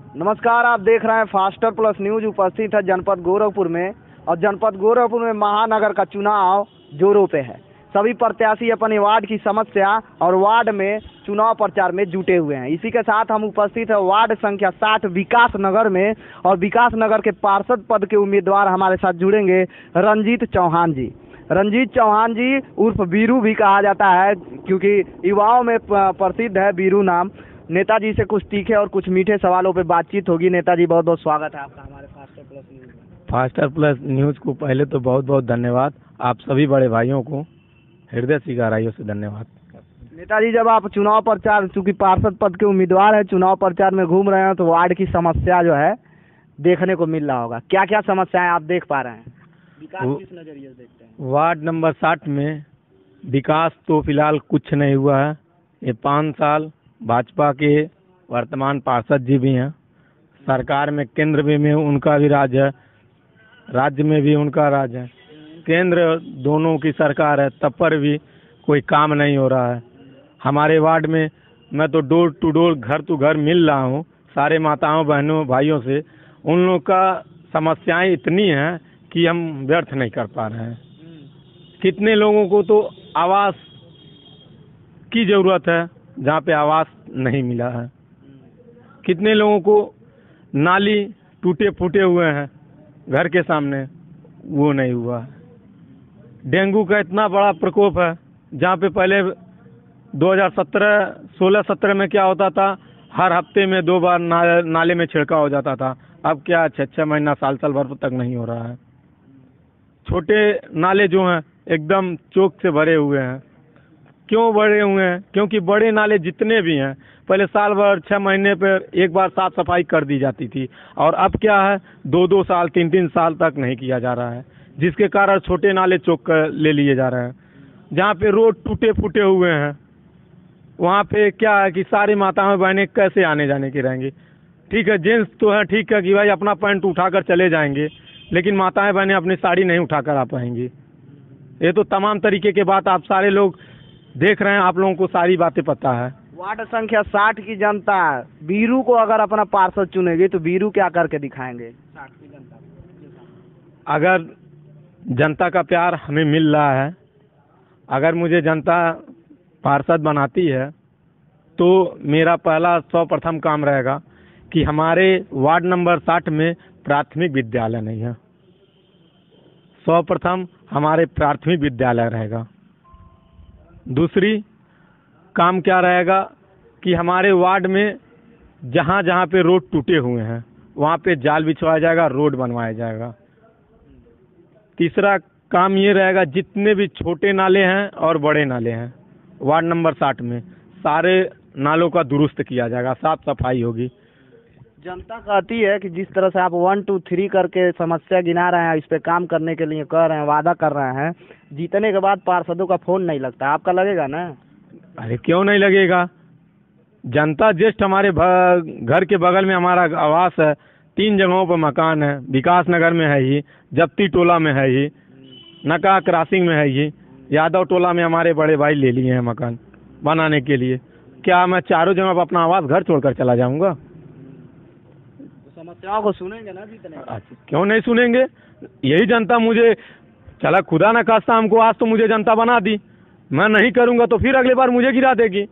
नमस्कार, आप देख रहे हैं फास्टर प्लस न्यूज। उपस्थित है जनपद गोरखपुर में, और जनपद गोरखपुर में महानगर का चुनाव जोरों पे है। सभी प्रत्याशी अपने वार्ड की समस्या और वार्ड में चुनाव प्रचार में जुटे हुए हैं। इसी के साथ हम उपस्थित है वार्ड संख्या 60 विकास नगर में, और विकास नगर के पार्षद पद के उम्मीदवार हमारे साथ जुड़ेंगे रंजीत चौहान जी। रंजीत चौहान जी उर्फ बीरू भी कहा जाता है, क्योंकि युवाओं में प्रसिद्ध है बीरू नाम। नेताजी से कुछ तीखे और कुछ मीठे सवालों पे बातचीत होगी। नेताजी, बहुत बहुत स्वागत है आपका हमारे फास्टर प्लस न्यूज में। फास्टर प्लस न्यूज़ को पहले तो बहुत बहुत धन्यवाद। आप सभी बड़े भाइयों को हृदय से गहराइयों से धन्यवाद। नेताजी, जब आप चुनाव प्रचार, चूंकि पार्षद पद के उम्मीदवार है, चुनाव प्रचार में घूम रहे हैं, तो वार्ड की समस्या जो है देखने को मिल रहा होगा। क्या क्या समस्याएं आप देख पा रहे हैं? विकास किस नजरिए से देखते हैं? वार्ड नंबर 60 में विकास तो फिलहाल कुछ नहीं हुआ है। ये 5 साल भाजपा के वर्तमान पार्षद जी भी हैं। सरकार में केंद्र में उनका भी राज है, राज्य में भी उनका राज है। केंद्र दोनों की सरकार है, तब पर भी कोई काम नहीं हो रहा है। हमारे वार्ड में मैं तो डोर टू डोर, घर टू घर मिल रहा हूँ सारे माताओं बहनों भाइयों से। उन लोगों का समस्याएं इतनी हैं कि हम व्यर्थ नहीं कर पा रहे हैं। कितने लोगों को तो आवास की ज़रूरत है जहाँ पे आवास नहीं मिला है। कितने लोगों को नाली टूटे फूटे हुए हैं घर के सामने, वो नहीं हुआ है। डेंगू का इतना बड़ा प्रकोप है, जहाँ पे पहले 2016-17 में क्या होता था, हर हफ्ते में 2 बार नाले में छिड़काव हो जाता था। अब क्या 6-6 महीना साल भर तक नहीं हो रहा है। छोटे नाले जो हैं एकदम चोक से भरे हुए हैं। क्यों भरे हुए हैं? क्योंकि बड़े नाले जितने भी हैं पहले साल भर 6 महीने पर एक बार साफ सफाई कर दी जाती थी, और अब क्या है 2-2 साल 3-3 साल तक नहीं किया जा रहा है, जिसके कारण छोटे नाले चौक कर ले लिए जा रहे हैं। जहाँ पे रोड टूटे फूटे हुए हैं वहाँ पे क्या है कि सारी माताएं बहनें कैसे आने जाने की रहेंगी। ठीक है, जेंट्स तो है, ठीक है कि भाई अपना पैंट उठाकर चले जाएंगे, लेकिन माताएं बहनें अपनी साड़ी नहीं उठाकर आ पाएंगी। ये तो तमाम तरीके के बात आप सारे लोग देख रहे हैं, आप लोगों को सारी बातें पता है। वार्ड संख्या 60 की जनता बीरू को अगर अपना पार्षद चुनेगी तो बीरू क्या करके दिखाएंगे? 60 की जनता, अगर जनता का प्यार हमें मिल रहा है, अगर मुझे जनता पार्षद बनाती है, तो मेरा पहला सर्वप्रथम काम रहेगा कि हमारे वार्ड नंबर 60 में प्राथमिक विद्यालय नहीं है। सर्वप्रथम हमारे प्राथमिक विद्यालय रहेगा। दूसरी काम क्या रहेगा कि हमारे वार्ड में जहाँ जहाँ पे रोड टूटे हुए हैं वहाँ पे जाल बिछवाया जाएगा, रोड बनवाया जाएगा। तीसरा काम ये रहेगा, जितने भी छोटे नाले हैं और बड़े नाले हैं वार्ड नंबर 60 में, सारे नालों का दुरुस्त किया जाएगा, साफ सफाई होगी। जनता कहती है कि जिस तरह से आप 1 2 3 करके समस्या गिना रहे हैं, इस पे काम करने के लिए कह रहे हैं, वादा कर रहे हैं, जीतने के बाद पार्षदों का फोन नहीं लगता, आपका लगेगा ना? अरे क्यों नहीं लगेगा। जनता जस्ट हमारे घर के बगल में हमारा आवास है, 3 जगहों पर मकान है। विकास नगर में है ही, जप्ती टोला में है ही, नका क्रॉसिंग में है ही, यादव टोला में हमारे बड़े भाई ले लिए हैं मकान बनाने के लिए। क्या मैं चारों जगह पर अपना आवास घर छोड़कर चला जाऊंगा? समस्याओं को सुनेंगे ना जीतने? अच्छा, क्यों नहीं सुनेंगे। यही जनता मुझे, चला खुदा न खास्ता हमको आज तो मुझे जनता बना दी, मैं नहीं करूंगा तो फिर अगली बार मुझे गिरा देगी।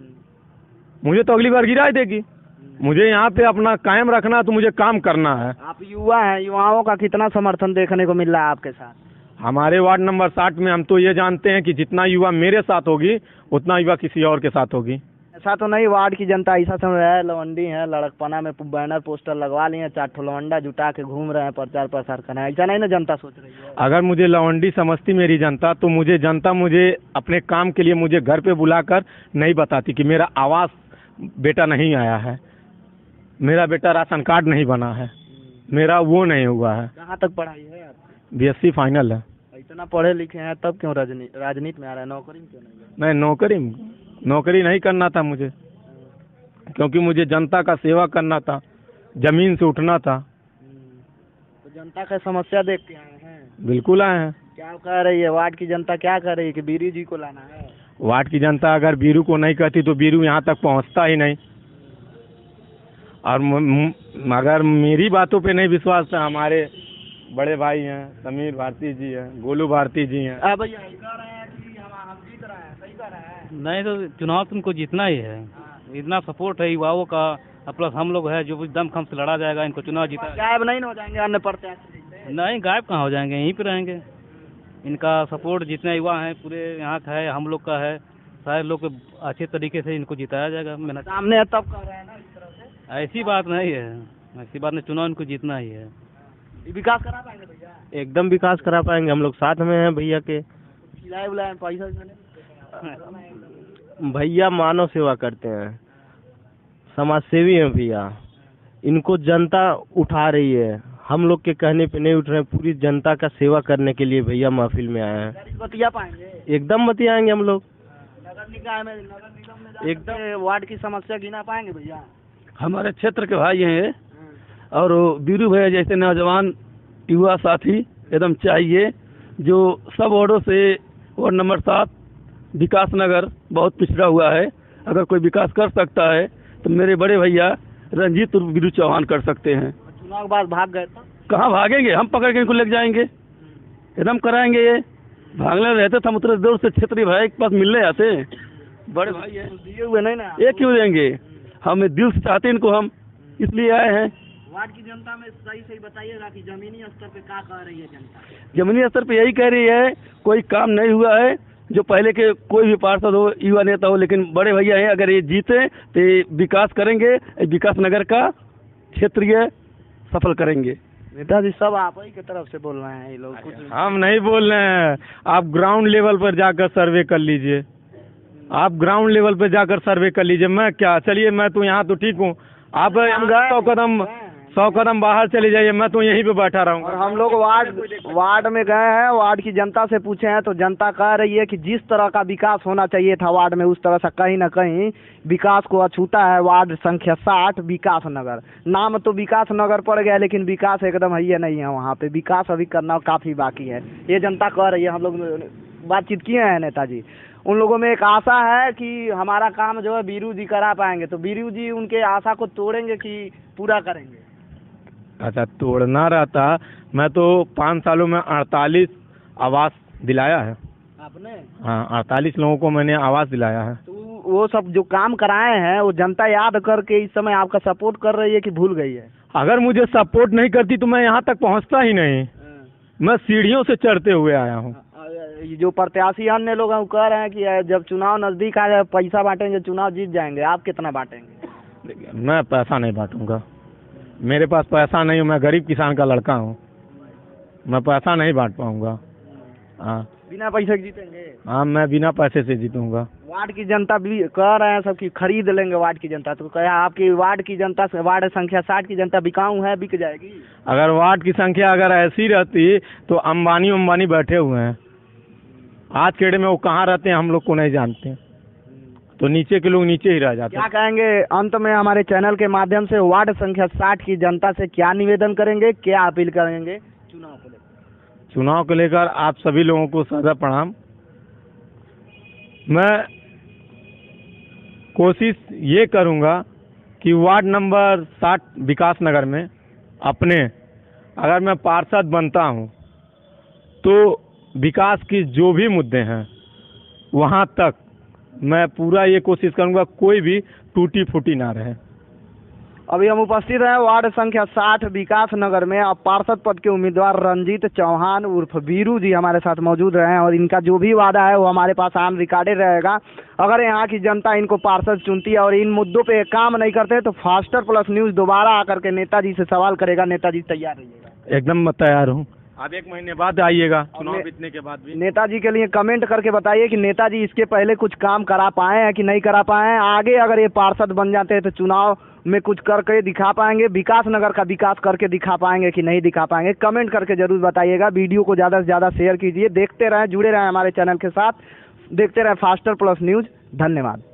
मुझे तो अगली बार गिरा ही देगी। मुझे यहाँ पे अपना कायम रखना, तो मुझे काम करना है। आप युवा हैं, युवाओं का कितना समर्थन देखने को मिल रहा है आपके साथ? हमारे वार्ड नंबर 60 में हम तो ये जानते हैं कि जितना युवा मेरे साथ होगी उतना युवा किसी और के साथ होगी। ऐसा तो नहीं वार्ड की जनता ऐसा समझ रहा है लवंडी है, लड़कपना में बैनर पोस्टर लगवा लिए हैं, 4 ठो लवंडा जुटा के घूम रहे हैं, प्रचार प्रसार कर रहे हैं, ऐसा नहीं ना जनता सोच रही है? अगर मुझे लवंडी समझती मेरी जनता, तो मुझे जनता मुझे अपने काम के लिए मुझे घर पे बुलाकर नहीं बताती कि मेरा आवास बेटा नहीं आया है, मेरा बेटा राशन कार्ड नहीं बना है, मेरा वो नहीं हुआ है। कहाँ तक पढ़ाई है आपकी? BSc फाइनल है। इतना पढ़े लिखे हैं तब क्यों राजनीति में आ रहा है? नौकरी में क्यों नहीं? नहीं, नौकरी नहीं करना था मुझे, क्योंकि मुझे जनता का सेवा करना था, जमीन से उठना था। तो जनता का समस्या देख के आए हैं? बिल्कुल आए हैं। क्या कह रही है वार्ड की जनता, क्या कह रही है कि बीरू जी को लाना है? वार्ड की जनता अगर बीरू को नहीं कहती तो बीरू यहाँ तक पहुँचता ही नहीं। और अगर मेरी बातों पे नहीं विश्वास है, हमारे बड़े भाई हैं, समीर भारती जी हैं, गोलू भारती जी हैं। भैया कह रहे हैं कि हम जीत रहे हैं, सही कह रहे हैं? नहीं तो चुनाव तुमको जीतना ही है, इतना सपोर्ट है युवाओं का, प्लस हम लोग है जो भी दमखम से लड़ा जाएगा, इनको चुनाव जीता। गायब नहीं हो जाएंगे अन्य प्रत्याशी? नहीं, गायब कहाँ हो जाएंगे, यहीं पे रहेंगे। इनका सपोर्ट जितने युवा हैं पूरे यहाँ का है, हम लोग का है, सारे लोग अच्छे तरीके से इनको जिताया जाएगा। मेहनत सामने है तब कह रहे हैं ना इस तरह से? ऐसी बात नहीं है, ऐसी बात नहीं, चुनाव इनको जीतना ही है। विकास करा पाएंगे भैया? एकदम विकास करा पाएंगे, हम लोग साथ में हैं भैया के। खिलाए बुलाए पैसा भैया मानव सेवा करते हैं, समाज सेवी हैं भैया। इनको जनता उठा रही है, हम लोग के कहने पे नहीं उठ रहे हैं, पूरी जनता का सेवा करने के लिए भैया महफिल में आए हैं। बतिया पाएंगे? एकदम बतियाएंगे हम लोग। नगर निकाय में, नगर निगम में एकदम वार्ड की समस्या गिना पाएंगे भैया? हमारे क्षेत्र के भाई हैं और बीरू भैया जैसे नौजवान युवा साथी एकदम चाहिए, जो सब वार्डों से वार्ड नंबर 7 विकास नगर बहुत पिछड़ा हुआ है। अगर कोई विकास कर सकता है तो मेरे बड़े भैया रंजीत और बीरू चौहान कर सकते हैं। चुनाव के बाद भाग गए तो कहाँ भागेंगे, हम पकड़ के इनको लेके जाएंगे, एकदम कराएंगे। ये भागने रहते थे, हम उतने दूर से क्षेत्रीय भाई के पास मिलने आते हैं, बड़े भाई हैं, दिए हुए नहीं ना? ये क्यों देंगे, हमें दिल से चाहते हैं इनको, हम इसलिए आए हैं। वार्ड की जनता में सही बताइएगा कि जमीनी स्तर पे क्या कह रही है जनता? जमीनी स्तर पे यही कह रही है, कोई काम नहीं हुआ है, जो पहले के कोई भी पार्षद हो, युवा नेता हो, लेकिन बड़े भैया हैं, अगर ये जीते तो ये विकास करेंगे, विकास नगर का क्षेत्रीय सफल करेंगे। नेताजी सब आप ही की तरफ से बोल रहे हैं ये लोग, कुछ हम नहीं बोल रहे हैं, आप ग्राउंड लेवल पर जाकर सर्वे कर लीजिए, आप ग्राउंड लेवल पर जाकर सर्वे कर लीजिए। मैं क्या, चलिए मैं तो यहाँ तो ठीक हूँ, आप 100 कदम बाहर चले जाइए, मैं तो यहीं पे बैठा रहूँगा। और हम लोग वार्ड में गए हैं, वार्ड की जनता से पूछे हैं तो जनता कह रही है कि जिस तरह का विकास होना चाहिए था वार्ड में, उस तरह से कहीं ना कहीं विकास को अछूता है। वार्ड संख्या 60 विकास नगर, नाम तो विकास नगर पड़ गया लेकिन विकास एकदम है नहीं है वहाँ पे, विकास अभी करना काफ़ी बाकी है, ये जनता कह रही है। हम लोग बातचीत किए हैं नेताजी, उन लोगों में एक आशा है कि हमारा काम जो है बीरू जी करा पाएंगे, तो बीरू जी उनके आशा को तोड़ेंगे कि पूरा करेंगे? अच्छा, तोड़ना रहता, मैं तो 5 सालों में 48 आवास दिलाया है आपने? हाँ, 48 लोगों को मैंने आवास दिलाया है। तो वो सब जो काम कराए हैं वो जनता याद करके इस समय आपका सपोर्ट कर रही है कि भूल गई है? अगर मुझे सपोर्ट नहीं करती तो मैं यहाँ तक पहुँचता ही नहीं, मैं सीढ़ियों से चढ़ते हुए आया हूँ। जो प्रत्याशी अन्य लोग हैं वो कह रहे हैं कि जब चुनाव नजदीक आ जाए पैसा बांटेंगे, चुनाव जीत जाएंगे, आप कितना बांटेंगे? देखिए, मैं पैसा नहीं बांटूंगा, मेरे पास पैसा नहीं, मैं गरीब किसान का लड़का हूँ, मैं पैसा नहीं बांट पाऊंगा। हाँ, बिना पैसे के जीतेंगे? हाँ, मैं बिना पैसे से जीतूंगा। वार्ड की जनता भी कह रहे हैं सब कि खरीद लेंगे वार्ड की जनता, तो क्या आपकी वार्ड की जनता, वार्ड संख्या 60 की जनता बिकाऊ है, बिक जाएगी? अगर वार्ड की संख्या अगर ऐसी रहती तो अंबानी बैठे हुए हैं, आज के डेट में वो कहाँ रहते हैं हम लोग को नहीं जानते, तो नीचे के लोग नीचे ही रह जाते हैं। क्या कहेंगे अंत में हमारे चैनल के माध्यम से वार्ड संख्या 60 की जनता से क्या निवेदन करेंगे, क्या अपील करेंगे चुनाव को लेकर? चुनाव को लेकर आप सभी लोगों को सदा प्रणाम। मैं कोशिश ये करूँगा कि वार्ड नंबर 60 विकास नगर में अपने, अगर मैं पार्षद बनता हूँ तो विकास की जो भी मुद्दे हैं वहाँ तक मैं पूरा ये कोशिश करूँगा कोई भी टूटी फूटी ना रहे। अभी हम उपस्थित हैं वार्ड संख्या 60 विकास नगर में, अब पार्षद पद के उम्मीदवार रंजीत चौहान उर्फ बीरू जी हमारे साथ मौजूद रहे हैं और इनका जो भी वादा है वो हमारे पास ऑन रिकॉर्डेड रहेगा। अगर यहाँ की जनता इनको पार्षद चुनती है और इन मुद्दों पे काम नहीं करते तो फास्टर प्लस न्यूज़ दोबारा आकर के नेताजी से सवाल करेगा। नेताजी तैयार रहिएगा? एकदम मैं तैयार हूँ, आप 1 महीने बाद आइएगा, चुनाव जीतने के बाद भी। नेताजी के लिए कमेंट करके बताइए कि नेताजी इसके पहले कुछ काम करा पाए हैं कि नहीं करा पाए हैं, आगे अगर ये पार्षद बन जाते हैं तो चुनाव में कुछ करके दिखा पाएंगे, विकास नगर का विकास करके दिखा पाएंगे कि नहीं दिखा पाएंगे, कमेंट करके जरूर बताइएगा। वीडियो को ज़्यादा से ज़्यादा शेयर कीजिए, देखते रहें, जुड़े रहें हमारे चैनल के साथ, देखते रहें फास्टर प्लस न्यूज़। धन्यवाद।